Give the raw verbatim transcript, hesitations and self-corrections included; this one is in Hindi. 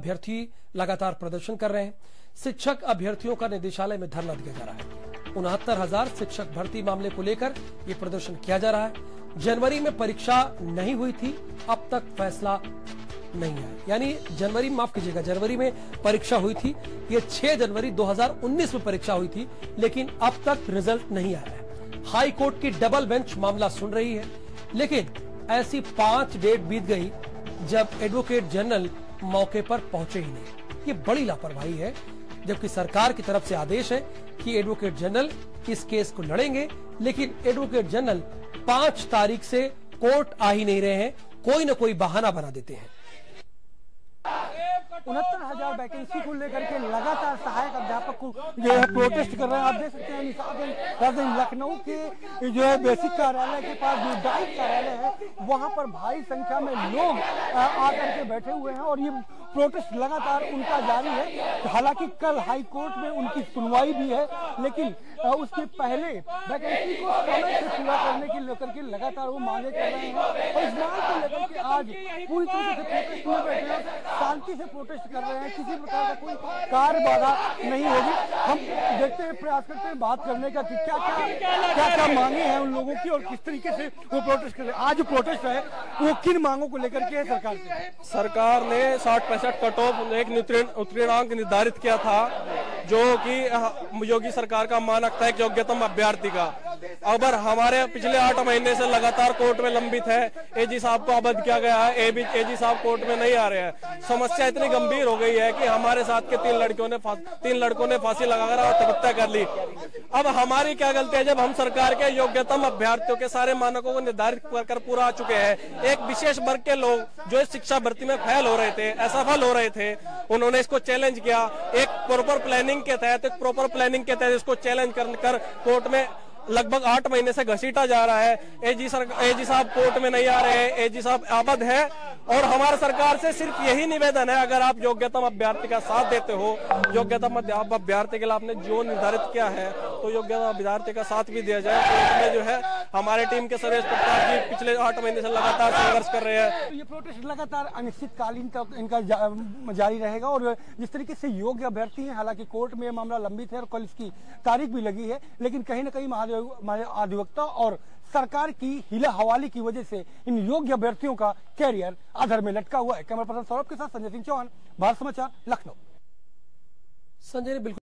अभ्यर्थी लगातार प्रदर्शन कर रहे हैं। शिक्षक अभ्यर्थियों का निदेशालय में धरना दिया जा रहा है। उनहत्तर हजार शिक्षक भर्ती मामले को लेकर ये प्रदर्शन किया जा रहा है। जनवरी में परीक्षा नहीं हुई थी, अब तक फैसला नहीं है। यानी जनवरी माफ कीजिएगा जनवरी में परीक्षा हुई थी, ये छह जनवरी दो हज़ार उन्नीस में परीक्षा हुई थी, लेकिन अब तक रिजल्ट नहीं आया है। हाई कोर्ट की डबल बेंच मामला सुन रही है, लेकिन ऐसी पांच डेट बीत गई जब एडवोकेट जनरल मौके पर पहुंचे ही नहीं। ये बड़ी लापरवाही है, जबकि सरकार की तरफ से आदेश है कि एडवोकेट जनरल इस केस को लड़ेंगे, लेकिन एडवोकेट जनरल पांच तारीख से कोर्ट आ ही नहीं रहे हैं, कोई न कोई बहाना बना देते हैं। उनहत्तर हजार वैकेंसी को लेकर के लगातार सहायक अध्यापक को जो है प्रोटेस्ट कर रहे हैं। आप देख सकते हैं निशाद लखनऊ के जो है बेसिक कार्यालय के पास जो डाइट कार्यालय है, वहां पर भारी संख्या में लोग आकर के बैठे हुए हैं और ये प्रोटेस्ट लगातार उनका जारी है। हालांकि कल हाई कोर्ट में उनकी सुनवाई भी है, लेकिन उसके पहले वैकेंसी को समय से पूरा करने के लेकर के लगातार वो मांगे कर रहे हैं और इस मांग को लेकर के आज पूरी तरीके से प्रोटेस्ट में बैठे हैं, शांति से प्रोटेस्ट कर रहे हैं। किसी प्रकार का कोई कार्य बाधा नहीं होगी। हम देखते हैं, प्रयास करते हैं बात करने का कि क्या क्या क्या क्या मांगे हैं उन लोगों की और किस तरीके से वो प्रोटेस्ट कर रहे हैं। आज जो प्रोटेस्ट है वो किन मांगों को लेकर के है सरकार से? सरकार ने साठ पैंसठ कट ऑफ एक उत्तीर्णांक निर्धारित किया था, जो कि योगी सरकार का मानक था एक योग्यतम अभ्यर्थी का। अगर हमारे पिछले आठ महीने से लगातार कोर्ट में लंबित है, एजी साहब को अवध किया गया है, एजी साहब कोर्ट में नहीं आ रहे हैं। समस्या इतनी गंभीर हो गई है कि हमारे साथ के तीन लड़कियों ने तीन लड़कों ने फांसी लगाकर आत्महत्या कर ली। अब हमारी क्या गलती है जब हम सरकार के योग्यतम अभ्यर्थियों के सारे मानकों को निर्धारित कर पूरा आ चुके हैं। एक विशेष वर्ग के लोग जो इस शिक्षा भर्ती में फेल हो रहे थे, असफल हो रहे थे, उन्होंने इसको चैलेंज किया। एक प्रॉपर प्लानिंग के तहत एक प्रॉपर प्लानिंग के तहत इसको चैलेंज कर कोर्ट में लगभग आठ महीने से घसीटा जा रहा है। एजी सर एजी साहब कोर्ट में नहीं आ रहे हैं, एजी साहब आबद है और हमारे सरकार से सिर्फ यही निवेदन है, अगर आप योग्यतम अभ्यर्थी का साथ देते हो, योग्यतम अभ्यर्थी के लिए आपने जो निर्धारित किया है, तो योग्यतम अभ्यर्थी का साथ भी दिया जाए। तो इसमें जो है हमारे टीम के सुरेश प्रताप जी पिछले आठ महीने से लगातार संघर्ष कर रहे हैं। ये प्रोटेस्ट लगातार अनिश्चितकालीन तक इनका जा, जारी रहेगा और जिस तरीके से योग्य अभ्यर्थी है, हालांकि कोर्ट में मामला लंबित है और कल इसकी तारीख भी लगी है, लेकिन कहीं न कहीं महाधिवक्ता और सरकार की हिला हवाली की वजह से इन योग्य अभ्यर्थियों का कैरियर अधर में लटका हुआ है। कैमरा पर्सन सौरभ के साथ संजय सिंह चौहान, भारत समाचार, लखनऊ। संजय ने बिल्कुल